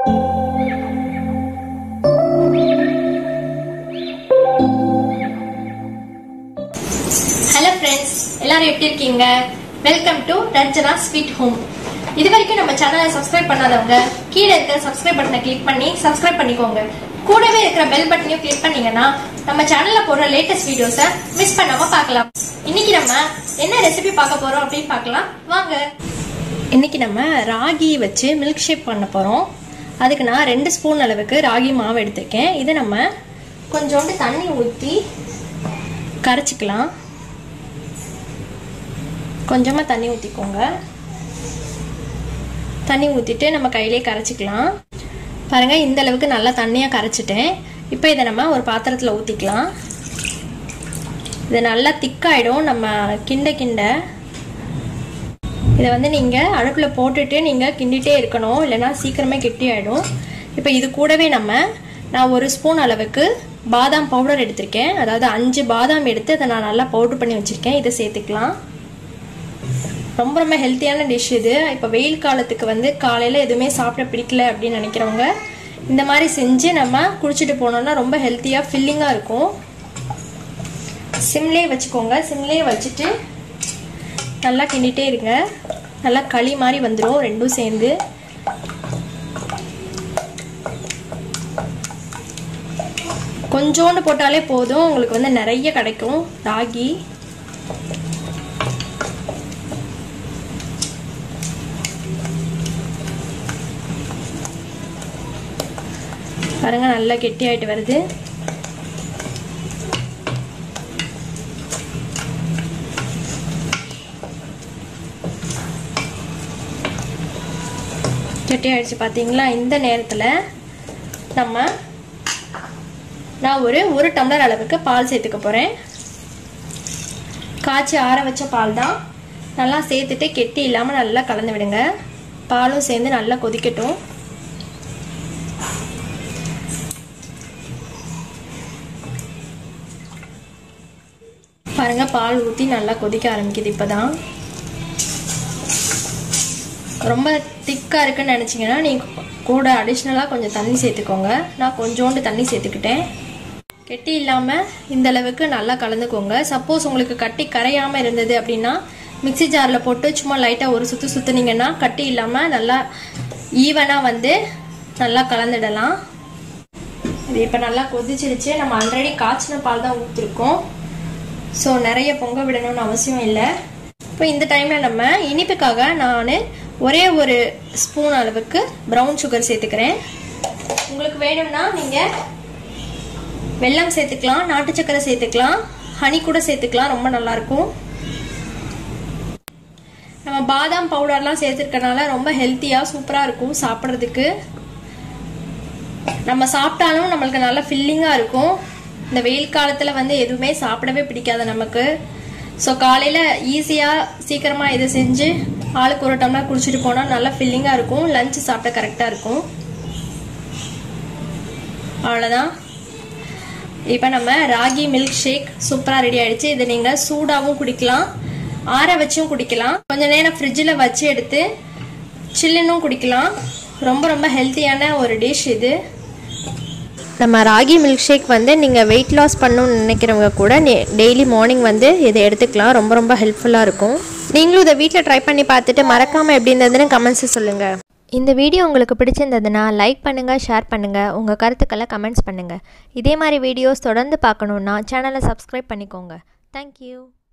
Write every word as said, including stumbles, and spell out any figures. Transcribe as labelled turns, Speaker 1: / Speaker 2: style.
Speaker 1: Hello friends, எல்லாரும் எப்படி இருக்கீங்க? Welcome to ranjanas sweet home. இதுவரைக்கும் நம்ம சேனலை சப்ஸ்கிரைப் பண்ணாதவங்க கீழ இருக்க சப்ஸ்கிரைப் பட்டனை கிளிக் பண்ணி சப்ஸ்கிரைப் பண்ணிக்கோங்க. கூடவே இருக்கிற பெல் பட்டனையும் கிளிக் பண்ணீங்கன்னா நம்ம சேனல்ல போடுற லேட்டஸ்ட் வீடியோஸை மிஸ் பண்ணாம பார்க்கலாம். இன்னைக்கு நம்ம என்ன ரெசிபி பார்க்க போறோம் அப்படின்னு பார்க்கலாம் வாங்க. இன்னைக்கு நம்ம ராகி வச்சு மில்க் ஷேக் பண்ண போறோம். அதுக்கு நான் ரெண்டு ஸ்பூன் அளவுக்கு ராகி மாவு எடுத்திருக்கேன். இதை நம்ம கொஞ்சோண்டு தண்ணி ஊற்றி கரைச்சிக்கலாம். கொஞ்சமாக தண்ணி ஊற்றிக்கோங்க. தண்ணி ஊற்றிட்டு நம்ம கையிலே கரைச்சிக்கலாம். பாருங்கள், இந்த அளவுக்கு நல்லா தண்ணியாக கரைச்சிட்டேன். இப்போ இதை நம்ம ஒரு பாத்திரத்தில் ஊற்றிக்கலாம். இது நல்லா திக்காயிடும். நம்ம கிண்ட கிண்ட இதை வந்து நீங்கள் அடுப்பில் போட்டுட்டு நீங்கள் கிண்டிகிட்டே இருக்கணும், இல்லைன்னா சீக்கிரமே கெட்டி ஆகிடும். இப்போ இது கூடவே நம்ம நான் ஒரு ஸ்பூன் அளவுக்கு பாதாம் பவுடர் எடுத்திருக்கேன். அதாவது அஞ்சு பாதாம் எடுத்து அதை நான் நல்லா பவுடர் பண்ணி வச்சுருக்கேன். இதை சேர்த்துக்கலாம். ரொம்ப ரொம்ப ஹெல்த்தியான டிஷ் இது. இப்போ வெயில் காலத்துக்கு வந்து காலையில் எதுவுமே சாப்பிட பிடிக்கல அப்படின்னு நினைக்கிறவங்க இந்த மாதிரி செஞ்சு நம்ம குடிச்சிட்டு போனோம்னா ரொம்ப ஹெல்த்தியாக ஃபில்லிங்காக இருக்கும். சிம்லேயே வச்சுக்கோங்க. சிம்லேயே வச்சுட்டு நல்லா கிண்டிகிட்டே இருங்க. நல்லா களி மாதிரி வந்துடும் ரெண்டும் சேர்ந்து. கொஞ்சோண்டு போட்டாலே போதும், உங்களுக்கு வந்து நிறைய கிடைக்கும் ராகி. பாருங்க, நல்லா கெட்டி ஆயிட்டு வருது. கெட்டி ஆயிடுச்சு பார்த்தீங்களா? இந்த நேரத்தில் நம்ம நான் ஒரு ஒரு டம்ளர் அளவுக்கு பால் சேர்த்துக்க போகிறேன். காய்ச்சி ஆற வச்ச பால் தான். நல்லா சேர்த்துட்டு கெட்டி இல்லாமல் நல்லா கலந்து விடுங்க. பாலும் சேர்ந்து நல்லா கொதிக்கட்டும். பாருங்க, பால் ஊற்றி நல்லா கொதிக்க ஆரம்பிக்குது. இப்போதான் ரொம்ப திக்காக இருக்குன்னு நினச்சிங்கன்னா நீங்கள் கூட அடிஷ்னலாக கொஞ்சம் தண்ணி சேர்த்துக்கோங்க. நான் கொஞ்சோண்டு தண்ணி சேர்த்துக்கிட்டேன். கெட்டி இல்லாமல் இந்த அளவுக்கு நல்லா கலந்துக்கோங்க. சப்போஸ் உங்களுக்கு கட்டி கரையாமல் இருந்தது அப்படின்னா மிக்சி ஜாரில் போட்டு சும்மா லைட்டாக ஒரு சுற்று சுற்றுனீங்கன்னா கட்டி இல்லாமல் நல்லா ஈவனாக வந்து நல்லா கலந்துடலாம். இது இப்போ நல்லா கொதிச்சிருச்சு. நம்ம ஆல்ரெடி காய்ச்சின பால் தான் ஊற்றிருக்கோம். ஸோ நிறைய பொங்க விடணும்னு அவசியம் இல்லை. இப்போ இந்த டைமில் நம்ம இனிப்புக்காக நான் ஒரே ஒரு ஸ்பூன் அளவுக்கு ப்ரௌன் சுகர் சேர்த்துக்கிறேன். உங்களுக்கு வேணும்னா நீங்கள் வெல்லம் சேர்த்துக்கலாம், நாட்டு சக்கரை சேர்த்துக்கலாம், ஹனி கூட சேர்த்துக்கலாம். ரொம்ப நல்லாயிருக்கும். நம்ம பாதாம் பவுடர்லாம் சேர்த்துருக்கனால ரொம்ப ஹெல்த்தியாக சூப்பராக இருக்கும் சாப்பிட்றதுக்கு. நம்ம சாப்பிட்டாலும் நம்மளுக்கு நல்லா ஃபில்லிங்காக இருக்கும். இந்த வெயில் காலத்தில் வந்து எதுவுமே சாப்பிடவே பிடிக்காது நமக்கு. ஸோ காலையில் ஈஸியாக சீக்கிரமாக இதை செஞ்சு ஆளுக்கு ஒரு டம்ளர் குடிச்சிட்டு போனால் நல்லா ஃபில்லிங்காக இருக்கும். லஞ்சு சாப்பிட கரெக்டாக இருக்கும். அவ்வளோதான். இப்போ நம்ம ராகி மில்க் ஷேக் சூப்பராக ரெடி ஆகிடுச்சு. இதை நீங்கள் சூடாகவும் குடிக்கலாம், ஆற வச்சும் குடிக்கலாம், கொஞ்சம் நேரம் ஃப்ரிட்ஜில் வச்சு எடுத்து சில்லுன்னும் குடிக்கலாம். ரொம்ப ரொம்ப ஹெல்த்தியான ஒரு டிஷ் இது. நம்ம ராகி மில்க் ஷேக் வந்து நீங்கள் வெயிட் லாஸ் பண்ணணும்னு நினைக்கிறவங்க கூட டெய்லி மார்னிங் வந்து இதை எடுத்துக்கலாம். ரொம்ப ரொம்ப ஹெல்ப்ஃபுல்லாக இருக்கும். நீங்களும் இதை வீட்டில் ட்ரை பண்ணி பார்த்துட்டு மறக்காமல் எப்படி இருந்ததுன்னு கமெண்ட்ஸை சொல்லுங்கள். இந்த வீடியோ உங்களுக்கு பிடிச்சிருந்ததுன்னா லைக் பண்ணுங்கள், ஷேர் பண்ணுங்கள், உங்கள் கருத்துக்களை கமெண்ட்ஸ் பண்ணுங்கள். இதே மாதிரி வீடியோஸ் தொடர்ந்து பார்க்கணுன்னா சேனலை சப்ஸ்கிரைப் பண்ணிக்கோங்க. தேங்க்யூ.